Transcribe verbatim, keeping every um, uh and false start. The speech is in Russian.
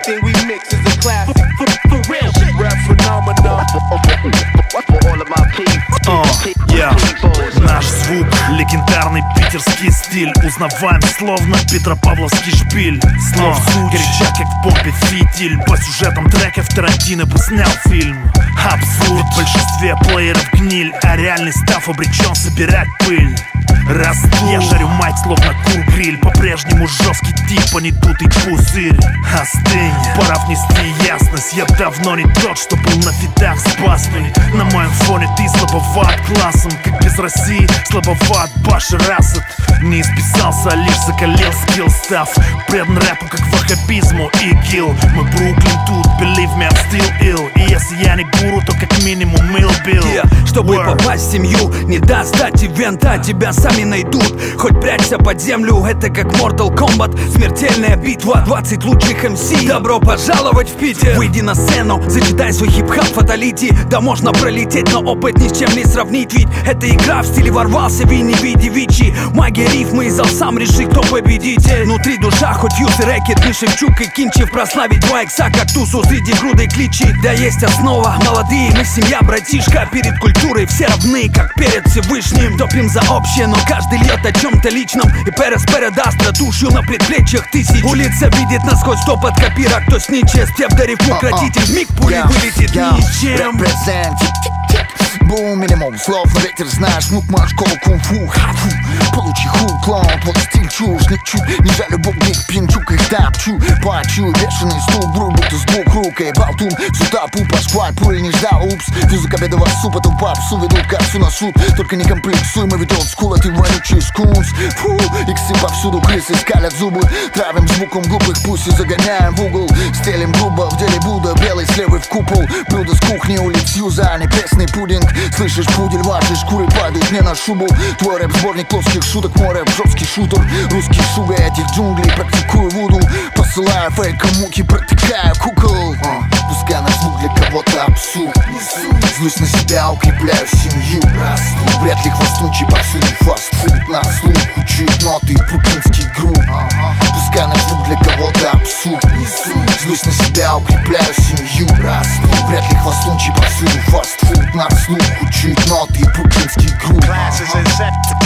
everything we mix is a classic. For, for real shit. Rap phenomenon. uh, yeah. Наш звук, легендарный питерский стиль. Узнаваем словно Петропавловский шпиль. Слов суть, горяча как в бомбе фитиль. По сюжетам треков Тарантино бы снял фильм. Абсурд, в большинстве плееров гниль, а реальный став обречен собирать пыль. Расту, я жарю мать словно кур-гриль. По-прежнему жесткий тип, а не дутый пузырь. Остынь, пора внести ясность. Я давно не тот, что был на фидах с бастой. На моем фоне ты слабоват классом, как без России слабоват Башар Асад. Не исписался, а лишь закалил скилл, став предан рэпу, как ваххабизму и гил. Мы Бруклин тут, believe me, I'm still ill. И если я не гуру, то как минимум Мил Билл. yeah. Чтобы Word. Попасть в семью, не даст дать ивента, тебя сами найдут. Хоть прячься под землю, это как Mortal Kombat. Смертельная битва, двадцать лучших эм си. Добро пожаловать в Питер. Выйди на сцену, зачитай свой хип-хап фаталити. Да можно пролететь, но опыт ни с чем не сравнить. Ведь это игра в стиле ворвался Винни Види Вичи. Магия рифмы, и зал сам реши, кто победитель. Внутри душа, хоть Фьюз и Рэкет, мы Шевчук и Кинчев. Прославить два икса, как тусу среди груды кличи. Да есть основа, молодые, мы семья, братишка. Перед культурой все равны, как перед Всевышним. Топим за общее, но каждый льет о чем-то личном. И Перес передаст радушью на предплечьях тысяч. Улица видит насквозь, кто под копира, кто сниче. С псевдорифму кратитель, миг пули вылетит ни с чем. Бум, минимум слов на ветер, знаешь, внук моя школа кунг-фу. Получи хуй, клоун, твой стиль чушь. Ничуть, не жалю бубник, пинчук, их тапчу. Плачу, бешеный стул, бруль, будто с двух рук. И болтун, сюда пупа, шкваль, пуль, не ждал, упс. Физик обедова супа, то папсу ведут кассу на суд. Только не комплексуй, мы ведут скула, ты вонючий скунс. Фу, иксы повсюду, крысы скалят зубы. Травим звуком глупых, пусть и загоняем в угол. Стелим грубо, в деле Будда, белый с левой в купол. Блюдо с кухни, улиц Юза, а не пресный пудинг. Слышишь, пудель, ваши шкуры падают мне на шубу. Твой рэп сборник плоских шуток, мой рэп жесткий шутер. Русский шуга этих джунглей, практикую вуду. Посылаю фейком муки, протыкаю кукол. uh, Пускай наш звук для кого-то абсурд. Злюсь на себя, укрепляю семью. Расту, вряд ли хвостунчий повсюду фастфуд. На слух учуют ноты, бруклинский грув. Пускай наш звук для кого-то абсурд. Злюсь на себя, укрепляю семью. Расту, вряд ли хвостунчий повсюду фастфуд. На слух учуют ноты, бруклинский грув.